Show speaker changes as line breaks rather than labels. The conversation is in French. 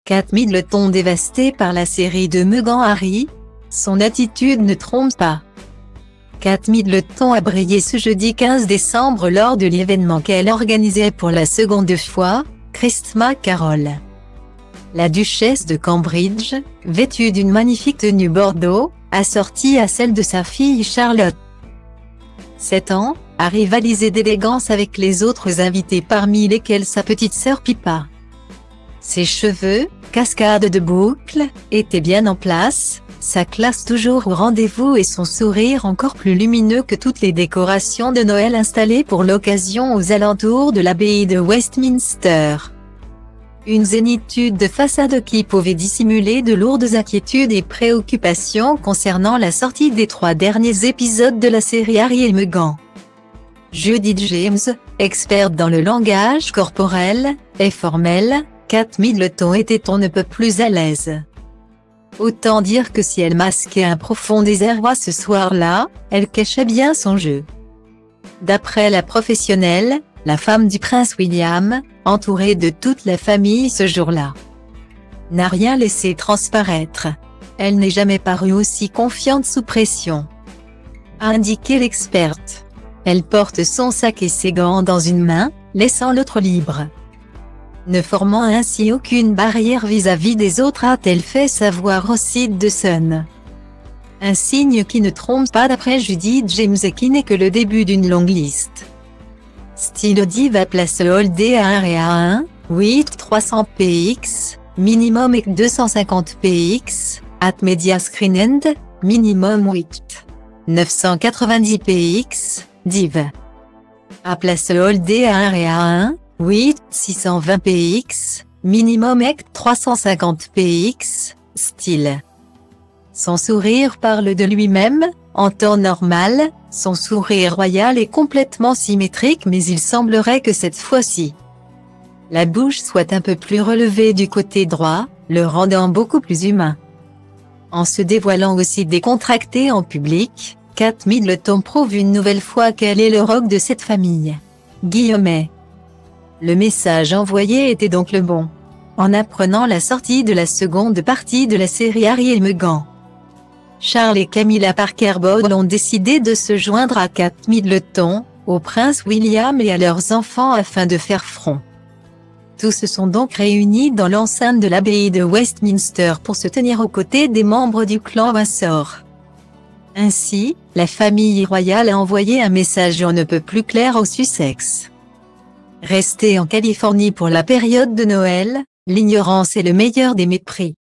Kate Middleton dévastée par la série de Meghan Harry, son attitude ne trompe pas. Kate Middleton a brillé ce jeudi 15 décembre lors de l'événement qu'elle organisait pour la seconde fois, Christmas Carol. La duchesse de Cambridge, vêtue d'une magnifique tenue bordeaux, assortie à celle de sa fille Charlotte. 7 ans, a rivalisé d'élégance avec les autres invités parmi lesquels sa petite sœur Pippa. Ses cheveux, cascades de boucles, étaient bien en place, sa classe toujours au rendez-vous et son sourire encore plus lumineux que toutes les décorations de Noël installées pour l'occasion aux alentours de l'abbaye de Westminster. Une zénitude de façade qui pouvait dissimuler de lourdes inquiétudes et préoccupations concernant la sortie des 3 derniers épisodes de la série Harry et Meghan. Judi James, experte dans le langage corporel et formel, Kate Middleton était on ne peut plus à l'aise. Autant dire que si elle masquait un profond désarroi ce soir-là, elle cachait bien son jeu. D'après la professionnelle, la femme du prince William, entourée de toute la famille ce jour-là, n'a rien laissé transparaître. Elle n'est jamais parue aussi confiante sous pression, a indiqué l'experte. Elle porte son sac et ses gants dans une main, laissant l'autre libre, ne formant ainsi aucune barrière vis-à-vis des autres, a-t-elle fait savoir au site The Sun. Un signe qui ne trompe pas d'après Judi James et qui n'est que le début d'une longue liste. Style Diva place Holdé à 1 et à 1, 8 300 px, minimum et 250 px, at Media Screen End, minimum 8 990 px, div. À place Holdé à 1 et à 1, 8 620 px, minimum et 350 px, style. Son sourire parle de lui-même, en temps normal, son sourire royal est complètement symétrique mais il semblerait que cette fois-ci, la bouche soit un peu plus relevée du côté droit, le rendant beaucoup plus humain. En se dévoilant aussi décontractée en public, Kate Middleton prouve une nouvelle fois qu'elle est le rock de cette famille. Guillemets. Le message envoyé était donc le bon. En apprenant la sortie de la seconde partie de la série Harry et Meghan, Charles et Camilla Parker Bowles ont décidé de se joindre à Kate Middleton, au prince William et à leurs enfants afin de faire front. Tous se sont donc réunis dans l'enceinte de l'abbaye de Westminster pour se tenir aux côtés des membres du clan Windsor. Ainsi, la famille royale a envoyé un message on ne peut plus clair au Sussex. Rester en Californie pour la période de Noël, l'ignorance est le meilleur des mépris.